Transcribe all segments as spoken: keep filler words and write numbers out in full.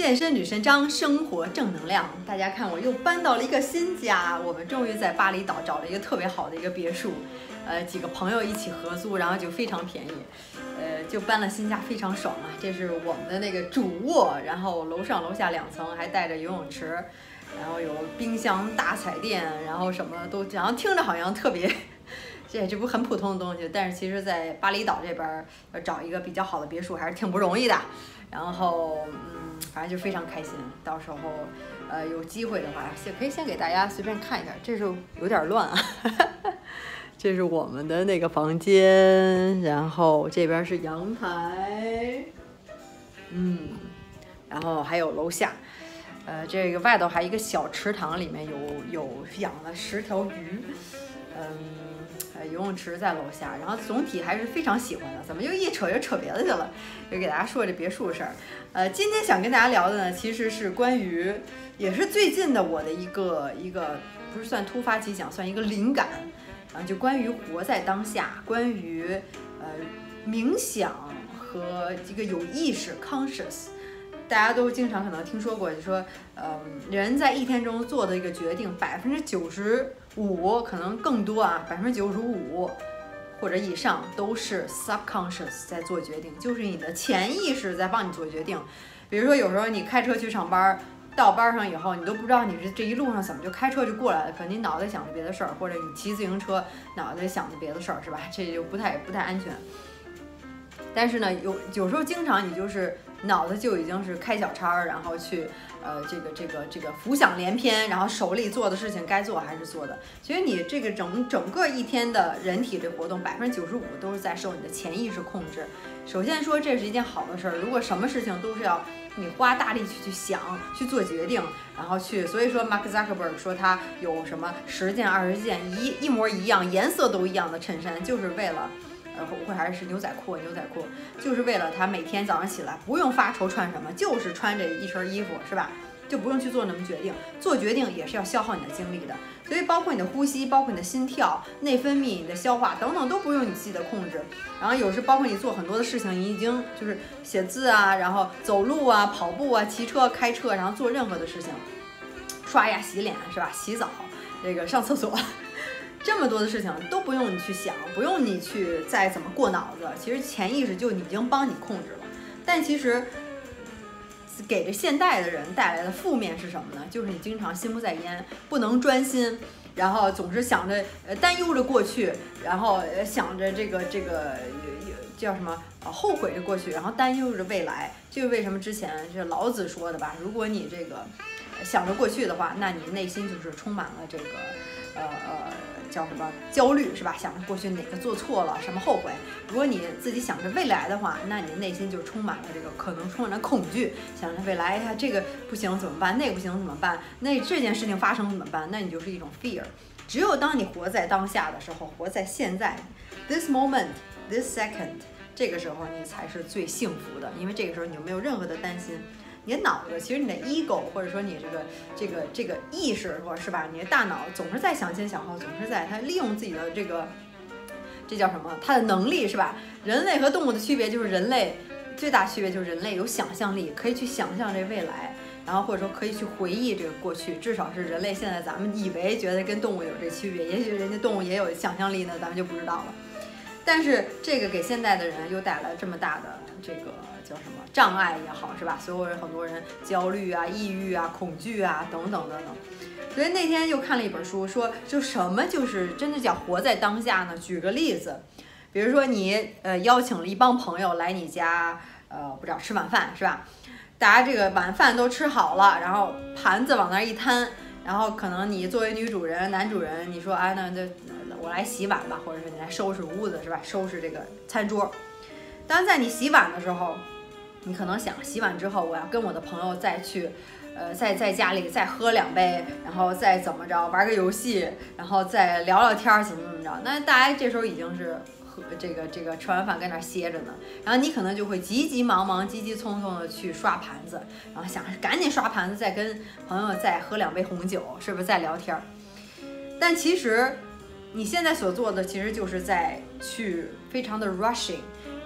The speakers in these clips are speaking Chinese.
健身女神张，生活正能量。大家看，我又搬到了一个新家，我们终于在巴厘岛找了一个特别好的一个别墅，呃，几个朋友一起合租，然后就非常便宜，呃，就搬了新家，非常爽啊。这是我们的那个主卧，然后楼上楼下两层还带着游泳池，然后有冰箱、大彩电，然后什么都，然后听着好像特别。这这不很普通的东西，但是其实，在巴厘岛这边要找一个比较好的别墅还是挺不容易的。然后，嗯，反正就非常开心。到时候，呃，有机会的话，也可以先给大家随便看一下。这是有点乱啊，这是我们的那个房间，然后这边是阳台，嗯，然后还有楼下，呃，这个外头还有一个小池塘，里面有有养了十条鱼，嗯。游泳池在楼下，然后总体还是非常喜欢的。怎么又一扯又扯别的去了？就给大家说这别墅的事儿。呃，今天想跟大家聊的呢，其实是关于，也是最近的我的一个一个，不是算突发奇想，算一个灵感啊，就关于活在当下，关于呃冥想和这个有意识 conscious。大家都经常可能听说过，就说，嗯、呃，人在一天中做的一个决定，百分之九十五可能更多啊，百分之九十五或者以上都是 subconscious 在做决定，就是你的潜意识在帮你做决定。比如说，有时候你开车去上班，到班上以后，你都不知道你这这一路上怎么就开车就过来了，可能你脑袋想着别的事儿，或者你骑自行车脑袋想着别的事儿，是吧？这就不太不太安全。但是呢，有有时候经常你就是脑子就已经是开小差，然后去呃这个这个这个浮想联翩，然后手里做的事情该做还是做的。其实你这个整整个一天的人体的活动，百分之九十五都是在受你的潜意识控制。首先说这是一件好的事儿，如果什么事情都是要你花大力去去想、去做决定，然后去，所以说 Mark Zuckerberg 说他有什么十件、二十件一一模一样、颜色都一样的衬衫，就是为了。呃，或还是牛仔裤，牛仔裤就是为了他每天早上起来不用发愁穿什么，就是穿这一身衣服，是吧？就不用去做那么决定，做决定也是要消耗你的精力的。所以包括你的呼吸，包括你的心跳、内分泌、你的消化等等都不用你自己的控制。然后有时包括你做很多的事情，你已经就是写字啊，然后走路啊、跑步啊、骑车、开车，然后做任何的事情，刷牙、洗脸，是吧？洗澡，这个上厕所。这么多的事情都不用你去想，不用你去再怎么过脑子，其实潜意识就已经帮你控制了。但其实给这现代的人带来的负面是什么呢？就是你经常心不在焉，不能专心，然后总是想着呃担忧着过去，然后想着这个这个叫什么呃后悔着过去，然后担忧着未来。这个为什么之前是老子说的吧？如果你这个想着过去的话，那你内心就是充满了这个呃呃。叫什么焦虑是吧？想着过去哪个做错了，什么后悔。如果你自己想着未来的话，那你内心就充满了这个可能充满了恐惧，想着未来呀，这个不行怎么办？那个不行怎么办？那这件事情发生怎么办？那你就是一种 fear。只有当你活在当下的时候，活在现在 ，this moment, this second， 这个时候你才是最幸福的，因为这个时候你就没有任何的担心。你的脑子，其实你的 ego 或者说你这个这个这个意识，或者是吧，你的大脑总是在想前想后，总是在它利用自己的这个这叫什么？它的能力是吧？人类和动物的区别就是人类最大区别就是人类有想象力，可以去想象这未来，然后或者说可以去回忆这个过去，至少是人类现在咱们以为觉得跟动物有这区别，也许人家动物也有想象力呢，咱们就不知道了。但是这个给现代的人又带来这么大的这个叫什么障碍也好，是吧？所有人很多人焦虑啊、抑郁啊、恐惧啊等等等等。所以那天又看了一本书，说就什么就是真的叫活在当下呢？举个例子，比如说你呃邀请了一帮朋友来你家，呃不知道吃晚饭是吧？大家这个晚饭都吃好了，然后盘子往那儿一摊，然后可能你作为女主人、男主人，你说哎那这。我来洗碗吧，或者是你来收拾屋子是吧？收拾这个餐桌。当在你洗碗的时候，你可能想洗碗之后，我要跟我的朋友再去，呃，在在家里再喝两杯，然后再怎么着玩个游戏，然后再聊聊天，怎么怎么着。那大家这时候已经是喝这个这个吃完饭跟那歇着呢，然后你可能就会急急忙忙、急急匆匆的去刷盘子，然后想赶紧刷盘子，再跟朋友再喝两杯红酒，是不是再聊天？但其实。你现在所做的其实就是在去非常的 rushing，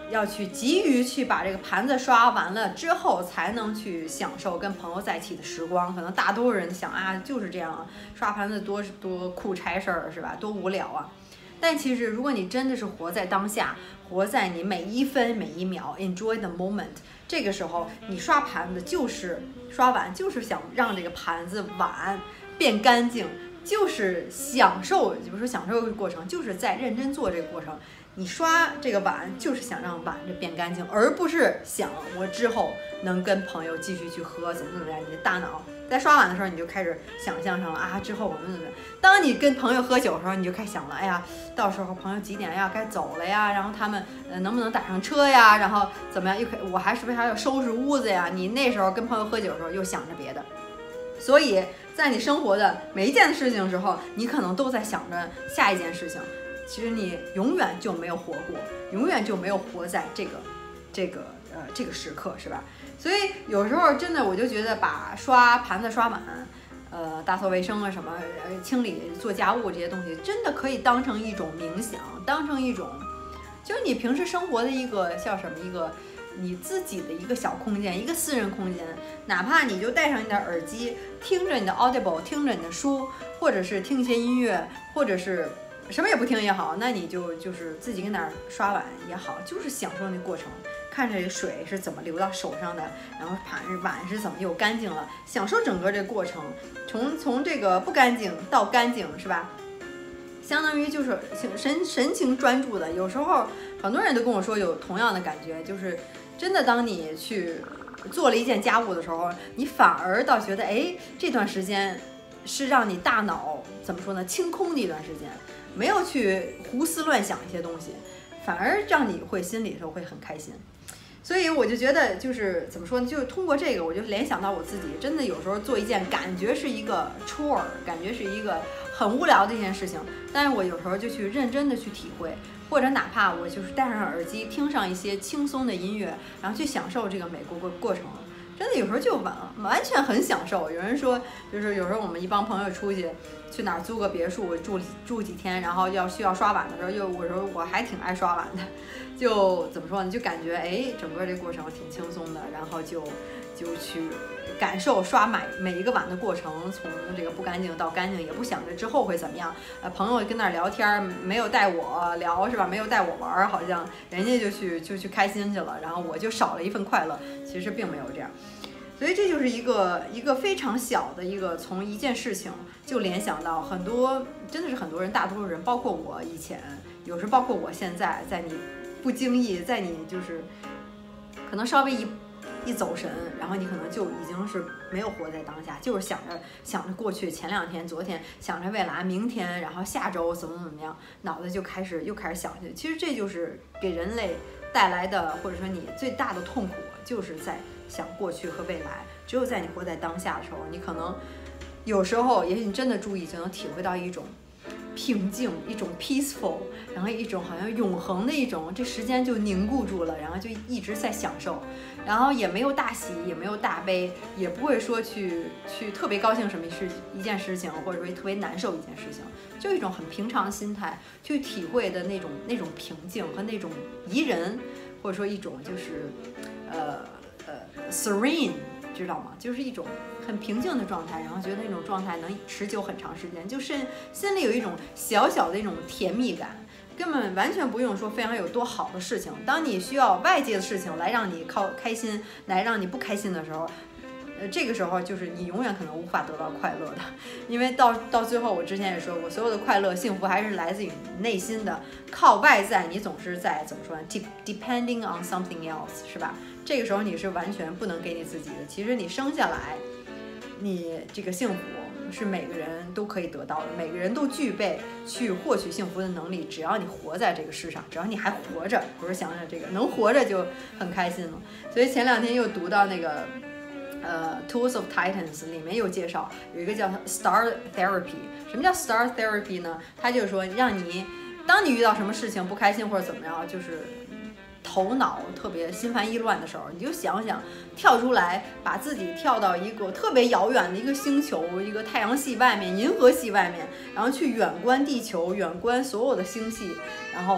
要去急于去把这个盘子刷完了之后，才能去享受跟朋友在一起的时光。可能大多数人想啊，就是这样啊，刷盘子多多苦差事儿是吧？多无聊啊！但其实如果你真的是活在当下，活在你每一分每一秒 ，enjoy the moment， 这个时候你刷盘子就是刷碗，就是想让这个盘子碗变干净，就是享受，比如说享受这个过程，就是在认真做这个过程。你刷这个碗就是想让碗这变干净，而不是想我之后能跟朋友继续去喝怎么怎么样。你的大脑在刷碗的时候，你就开始想象上了啊，之后我们怎么怎么样。当你跟朋友喝酒的时候，你就开始想了，哎呀，到时候朋友几点呀该走了呀，然后他们呃能不能打上车呀，然后怎么样又可我还是不是还要收拾屋子呀？你那时候跟朋友喝酒的时候又想着别的，所以在你生活的每一件事情的时候，你可能都在想着下一件事情。其实你永远就没有活过，永远就没有活在这个这个呃这个时刻，是吧？所以有时候真的我就觉得把刷盘子、刷碗、呃打扫卫生啊什么、呃清理做家务这些东西，真的可以当成一种冥想，当成一种就是你平时生活的一个叫什么一个你自己的一个小空间，一个私人空间。哪怕你就戴上你的耳机，听着你的 Audible， 听着你的书，或者是听一些音乐，或者是什么也不听也好，那你就就是自己跟那儿刷碗也好，就是享受那过程，看着水是怎么流到手上的，然后盘碗是怎么又干净了，享受整个这个过程，从从这个不干净到干净，是吧？相当于就是神神情专注的。有时候很多人都跟我说有同样的感觉，就是真的当你去做了一件家务的时候，你反而倒觉得，哎，这段时间是让你大脑怎么说呢，清空的一段时间。没有去胡思乱想一些东西，反而让你会心里的时候会很开心。所以我就觉得就是怎么说呢，就通过这个我就联想到我自己，真的有时候做一件感觉是一个 chore， 感觉是一个很无聊的一件事情，但是我有时候就去认真的去体会，或者哪怕我就是戴上耳机听上一些轻松的音乐，然后去享受这个美国过过程。真的有时候就完完全很享受。有人说，就是有时候我们一帮朋友出去，去哪儿租个别墅住住几天，然后要需要刷碗的时候，又我说我还挺爱刷碗的，就怎么说呢？就感觉哎，整个这过程挺轻松的，然后就就去感受刷每每一个碗的过程，从这个不干净到干净，也不想着之后会怎么样。呃，朋友跟那儿聊天，没有带我聊是吧？没有带我玩，好像人家就去就去开心去了，然后我就少了一份快乐。其实并没有这样。所以这就是一个一个非常小的一个，从一件事情就联想到很多，真的是很多人，大多数人，包括我以前，有时包括我现在，在你不经意，在你就是可能稍微一一走神，然后你可能就已经是没有活在当下，就是想着想着过去，前两天、昨天，想着未来、明天，然后下周怎么怎么样，脑子就开始又开始想去。其实这就是给人类带来的，或者说你最大的痛苦，就是在想过去和未来。只有在你活在当下的时候，你可能有时候，也许你真的注意，就能体会到一种平静，一种 peaceful， 然后一种好像永恒的一种，这时间就凝固住了，然后就一直在享受，然后也没有大喜，也没有大悲，也不会说去去特别高兴什么事一件事情，或者说特别难受一件事情，就一种很平常的心态去体会的那种那种平静和那种宜人，或者说一种就是呃呃 serene， 知道吗？就是一种很平静的状态，然后觉得那种状态能持久很长时间，就是心里有一种小小的一种甜蜜感，根本完全不用说非常有多好的事情。当你需要外界的事情来让你靠开心，来让你不开心的时候，呃，这个时候就是你永远可能无法得到快乐的，因为到到最后，我之前也说过，所有的快乐、幸福还是来自于你内心的，靠外在你总是在怎么说呢 ？depending on something else， 是吧？这个时候你是完全不能给你自己的。其实你生下来，你这个幸福是每个人都可以得到的，每个人都具备去获取幸福的能力。只要你活在这个世上，只要你还活着，不是想想这个能活着就很开心了。所以前两天又读到那个呃《Tools of Titans》里面有介绍，有一个叫 Star Therapy。什么叫 Star Therapy 呢？它就是说让你，当你遇到什么事情不开心或者怎么样，就是头脑特别心烦意乱的时候，你就想想跳出来，把自己跳到一个特别遥远的一个星球，一个太阳系外面、银河系外面，然后去远观地球，远观所有的星系，然后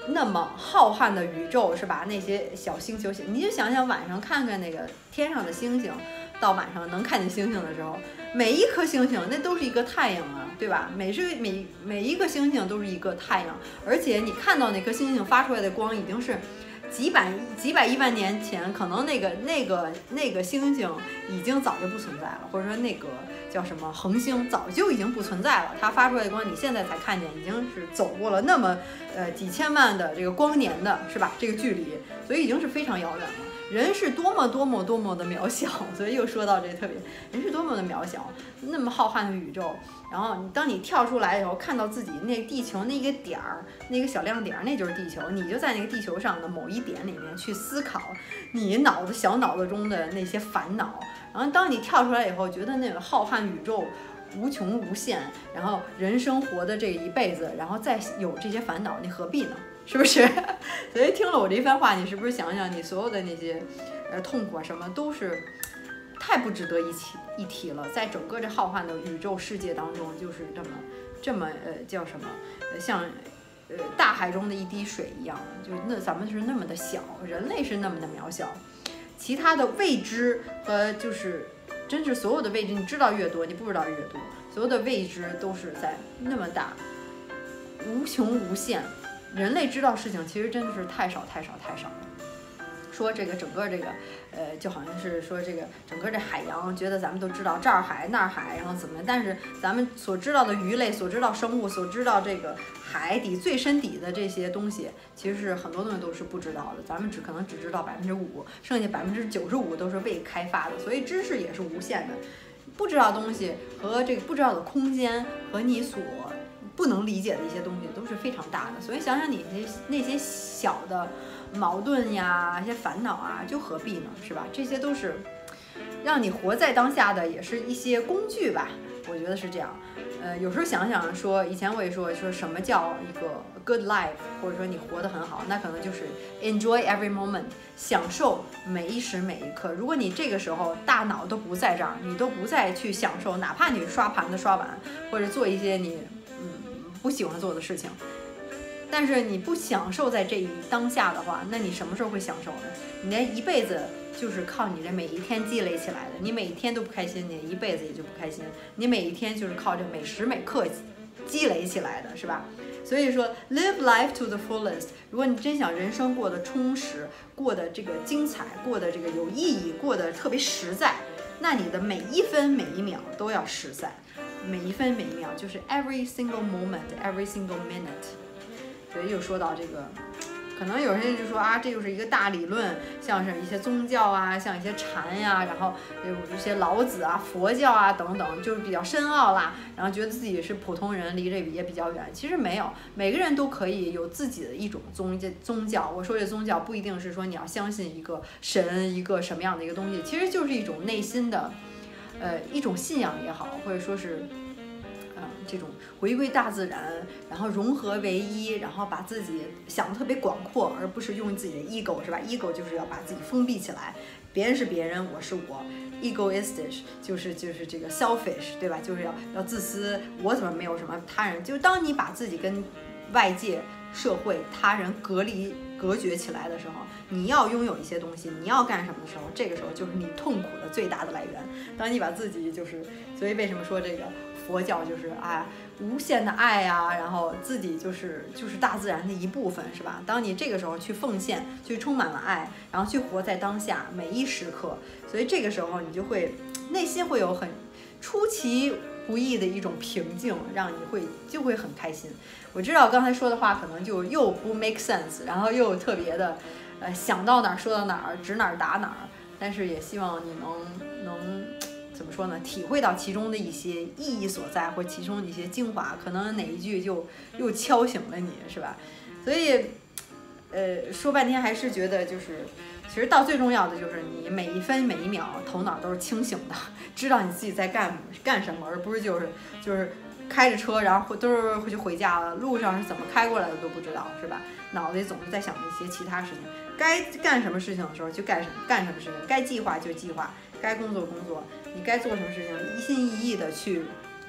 那么浩瀚的宇宙，是吧？那些小星球，你就想想晚上看看那个天上的星星，到晚上能看见星星的时候，每一颗星星那都是一个太阳啊，对吧？每是每每一个星星都是一个太阳，而且你看到那颗星星发出来的光已经是几百几百亿万年前，可能那个那个那个星星已经早就不存在了，或者说那个叫什么恒星早就已经不存在了，它发出来的光你现在才看见，已经是走过了那么呃几千万的这个光年的，是吧？这个距离，所以已经是非常遥远了。人是多么多么多么的渺小，所以又说到这特别，人是多么的渺小，那么浩瀚的宇宙，然后你当你跳出来以后，看到自己那地球那个点儿，那个小亮点儿，那就是地球，你就在那个地球上的某一点里面去思考你脑子小脑子中的那些烦恼，然后当你跳出来以后，觉得那个浩瀚宇宙无穷无限，然后人生活的这一辈子，然后再有这些烦恼，你何必呢？是不是？所以听了我这番话，你是不是想想你所有的那些呃痛苦啊什么都是太不值得一提一提了？在整个这浩瀚的宇宙世界当中，就是这么这么呃叫什么呃像呃大海中的一滴水一样，就那咱们是那么的小，人类是那么的渺小，其他的未知和就是真是所有的未知，你知道越多，你不知道越多，所有的未知都是在那么大无穷无限。人类知道事情其实真的是太少太少太少了。说这个整个这个，呃，就好像是说这个整个这海洋，觉得咱们都知道这儿海那儿海，然后怎么样？但是咱们所知道的鱼类、所知道生物、所知道这个海底最深底的这些东西，其实是很多东西都是不知道的。咱们只可能只知道百分之五，剩下百分之九十五都是未开发的。所以知识也是无限的，不知道的东西和这个不知道的空间和你所不能理解的一些东西都是非常大的，所以想想你那那些小的矛盾呀、一些烦恼啊，就何必呢？是吧？这些都是让你活在当下的，也是一些工具吧。我觉得是这样。呃，有时候想想说，以前我也说说什么叫一个 good life， 或者说你活得很好，那可能就是 enjoy every moment， 享受每一时每一刻。如果你这个时候大脑都不在这儿，你都不再去享受，哪怕你刷盘子、刷碗，或者做一些你不喜欢做的事情，但是你不享受在这一当下的话，那你什么时候会享受呢？你连一辈子就是靠你这每一天积累起来的，你每一天都不开心，你一辈子也就不开心。你每一天就是靠这每时每刻积累起来的，是吧？所以说 live life to the fullest， 如果你真想人生过得充实，过得这个精彩，过得这个有意义，过得特别实在，那你的每一分每一秒都要实在。每一分每一秒就是 every single moment every single minute。 所以又说到这个，可能有人就说啊，这就是一个大理论，像是一些宗教啊，像一些禅呀、啊，然后有一些老子啊、佛教啊等等，就是比较深奥啦，然后觉得自己是普通人，离这也比较远。其实没有，每个人都可以有自己的一种宗宗教。我说这宗教不一定是说你要相信一个神，一个什么样的一个东西，其实就是一种内心的呃，一种信仰也好，或者说是，嗯、呃，这种回归大自然，然后融合为一，然后把自己想得特别广阔，而不是用自己的 ego， 是吧 ？ego 就是要把自己封闭起来，别人是别人，我是我 ，egoistic 就是就是这个 selfish， 对吧？就是要要自私，我怎么没有什么他人？就当你把自己跟外界、社会、他人隔离、隔绝起来的时候，你要拥有一些东西，你要干什么的时候，这个时候就是你痛苦的最大的来源。当你把自己就是，所以为什么说这个佛教就是啊无限的爱呀、啊，然后自己就是就是大自然的一部分，是吧？当你这个时候去奉献，去充满了爱，然后去活在当下每一时刻，所以这个时候你就会内心会有很出其不意的一种平静，让你会就会很开心。我知道刚才说的话可能就又不 make sense， 然后又特别的，呃，想到哪儿说到哪儿，指哪儿打哪儿。但是也希望你能能怎么说呢？体会到其中的一些意义所在，或其中的一些精华，可能哪一句就又敲醒了你，是吧？所以，呃，说半天还是觉得就是，其实到最重要的就是你每一分每一秒头脑都是清醒的，知道你自己在干干什么，而不是就是就是开着车，然后都是回去回家了，路上是怎么开过来的都不知道，是吧？脑子里总是在想一些其他事情，该干什么事情的时候就干什么干什么事情，该计划就计划，该工作工作，你该做什么事情一心一意的去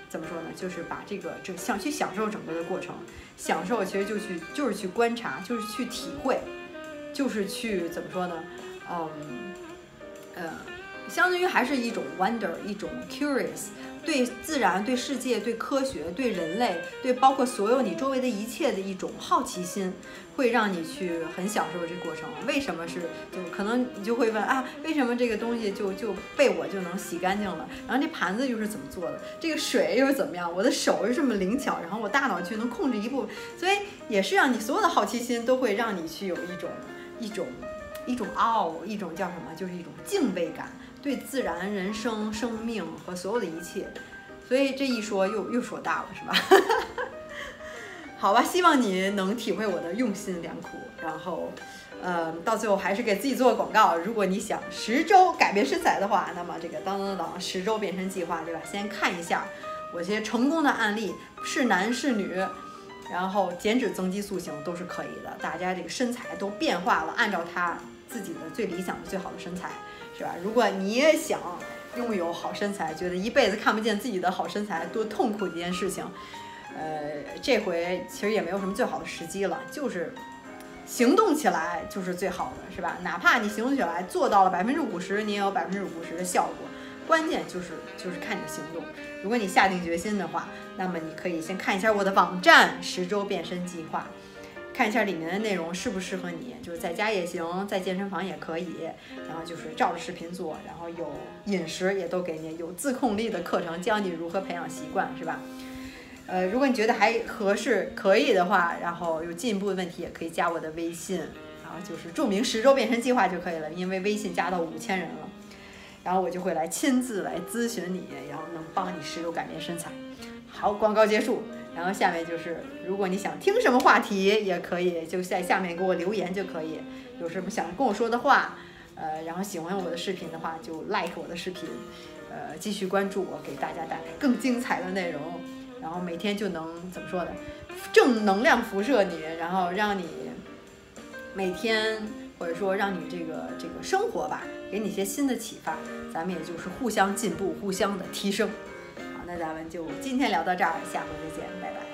怎么说呢？就是把这个这想去享受整个的过程，享受其实就去就是去观察，就是去体会，就是去怎么说呢？嗯，呃，相当于还是一种 wonder， 一种 curious。对自然、对世界、对科学、对人类、对包括所有你周围的一切的一种好奇心，会让你去很享受这过程。为什么是就可能你就会问啊，为什么这个东西就就被我就能洗干净了？然后这盘子又是怎么做的？这个水又是怎么样？我的手又这么灵巧，然后我大脑却能控制一部分，所以也是让你所有的好奇心都会让你去有一种一种一种傲，一种叫什么？就是一种敬畏感。对自然、人生、生命和所有的一切，所以这一说又又说大了，是吧？好吧，希望你能体会我的用心良苦，然后，呃，到最后还是给自己做个广告。如果你想十周改变身材的话，那么这个当当当十周变身计划，对吧？先看一下我这些成功的案例，是男是女，然后减脂、增肌、塑形都是可以的。大家这个身材都变化了，按照他自己的最理想的、最好的身材。是吧？如果你也想拥有好身材，觉得一辈子看不见自己的好身材多痛苦的一件事情，呃，这回其实也没有什么最好的时机了，就是行动起来就是最好的，是吧？哪怕你行动起来做到了百分之五十，你也有百分之五十的效果。关键就是就是看你的行动。如果你下定决心的话，那么你可以先看一下我的网站十周变身计划。看一下里面的内容适不适合你，就是在家也行，在健身房也可以，然后就是照着视频做，然后有饮食也都给你，有自控力的课程教你如何培养习惯，是吧？呃，如果你觉得还合适可以的话，然后有进一步的问题也可以加我的微信，然后就是注明十周变身计划就可以了，因为微信加到五千人了，然后我就会来亲自来咨询你，然后能帮你十周改变身材。好，广告结束。然后下面就是，如果你想听什么话题，也可以就在下面给我留言就可以。有什么想跟我说的话，呃，然后喜欢我的视频的话，就 like 我的视频，呃，继续关注我，给大家带来更精彩的内容。然后每天就能怎么说呢？正能量辐射你，然后让你每天或者说让你这个这个生活吧，给你一些新的启发。咱们也就是互相进步，互相的提升。那咱们就今天聊到这儿，下回再见，拜拜。